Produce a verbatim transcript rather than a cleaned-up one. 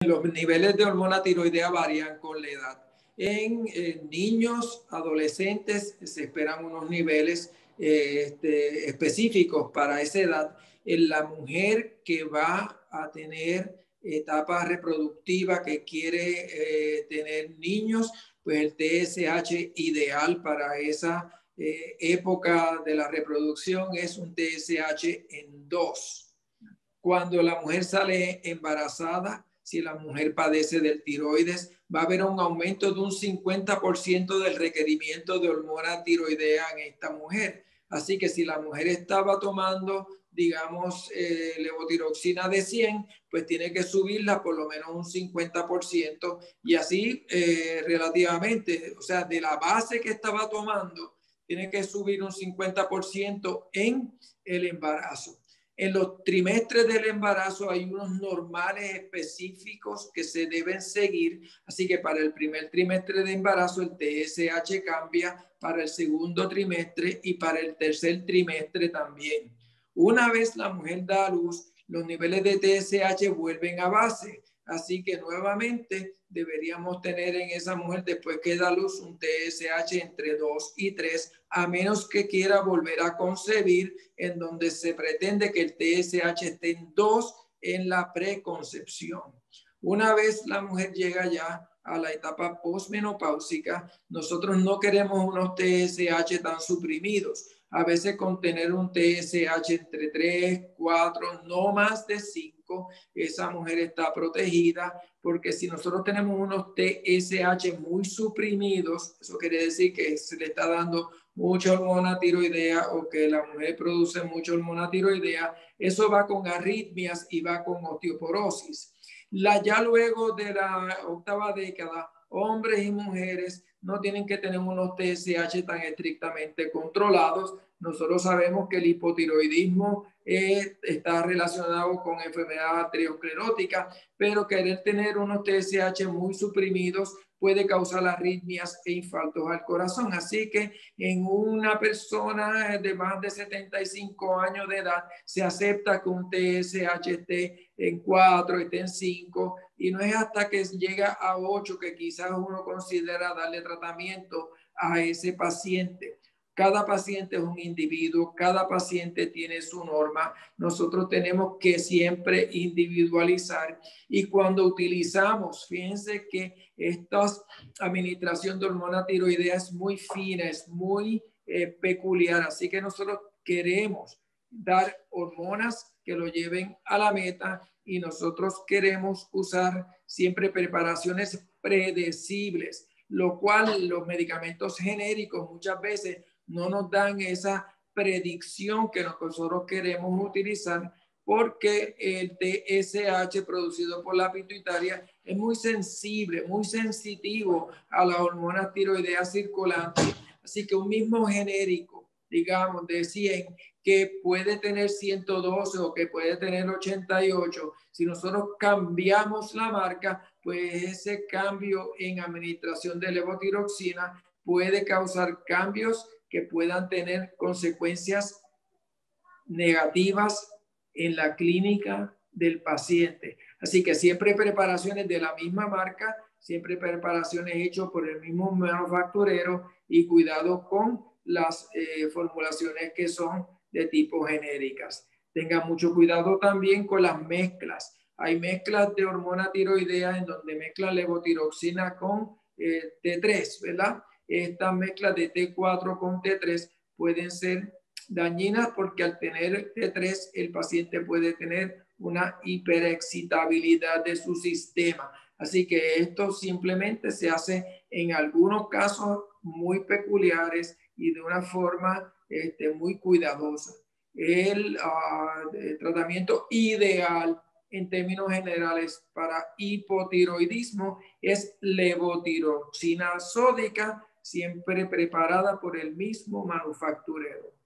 Los niveles de hormona tiroidea varían con la edad. En eh, niños, adolescentes, se esperan unos niveles eh, este, específicos para esa edad. En la mujer que va a tener etapa reproductiva, que quiere eh, tener niños, pues el T S H ideal para esa eh, época de la reproducción es un T S H en dos. Cuando la mujer sale embarazada, si la mujer padece del tiroides, va a haber un aumento de un cincuenta por ciento del requerimiento de hormona tiroidea en esta mujer. Así que si la mujer estaba tomando, digamos, eh, levotiroxina de cien, pues tiene que subirla por lo menos un cincuenta por ciento y así eh, relativamente, o sea, de la base que estaba tomando, tiene que subir un cincuenta por ciento en el embarazo. En los trimestres del embarazo hay unos normales específicos que se deben seguir, así que para el primer trimestre de embarazo el T S H cambia, para el segundo trimestre y para el tercer trimestre también. Una vez la mujer da a luz, los niveles de T S H vuelven a base, así que nuevamente deberíamos tener en esa mujer después que da luz un T S H entre dos y tres, a menos que quiera volver a concebir, en donde se pretende que el T S H esté en dos en la preconcepción. Una vez la mujer llega ya a la etapa posmenopáusica, nosotros no queremos unos T S H tan suprimidos. A veces con tener un T S H entre tres, cuatro, no más de cinco, esa mujer está protegida, porque si nosotros tenemos unos T S H muy suprimidos, eso quiere decir que se le está dando mucha hormona tiroidea o que la mujer produce mucha hormona tiroidea, eso va con arritmias y va con osteoporosis. La, ya luego de la octava década, hombres y mujeres no tienen que tener unos T S H tan estrictamente controlados. Nosotros sabemos que el hipotiroidismo eh, está relacionado con enfermedad arteriosclerótica, pero querer tener unos T S H muy suprimidos puede causar arritmias e infartos al corazón. Así que en una persona de más de setenta y cinco años de edad se acepta que un T S H esté en cuatro, esté en cinco, y no es hasta que llega a ocho que quizás uno considera darle tratamiento a ese paciente. Cada paciente es un individuo, cada paciente tiene su norma. Nosotros tenemos que siempre individualizar, y cuando utilizamos, fíjense que esta administración de hormona tiroidea es muy fina, es muy eh, peculiar, así que nosotros queremos dar hormonas que lo lleven a la meta, y nosotros queremos usar siempre preparaciones predecibles, lo cual los medicamentos genéricos muchas veces no nos dan esa predicción que nosotros queremos utilizar, porque el T S H producido por la pituitaria es muy sensible, muy sensitivo a las hormonas tiroideas circulantes. Así que un mismo genérico, digamos, de cien, que puede tener ciento doce o que puede tener ochenta y ocho, si nosotros cambiamos la marca, pues ese cambio en administración de levotiroxina puede causar cambios que puedan tener consecuencias negativas en la clínica del paciente. Así que siempre preparaciones de la misma marca, siempre preparaciones hechas por el mismo manufacturero, y cuidado con las eh, formulaciones que son de tipo genéricas. Tengan mucho cuidado también con las mezclas. Hay mezclas de hormona tiroidea en donde mezclan levotiroxina con eh, T tres, ¿verdad? Estas mezclas de T cuatro con T tres pueden ser dañinas, porque al tener T tres el paciente puede tener una hiperexcitabilidad de su sistema. Así que esto simplemente se hace en algunos casos muy peculiares y de una forma este, muy cuidadosa. El, uh, el tratamiento ideal en términos generales para hipotiroidismo es levotiroxina sódica, siempre preparada por el mismo manufacturero.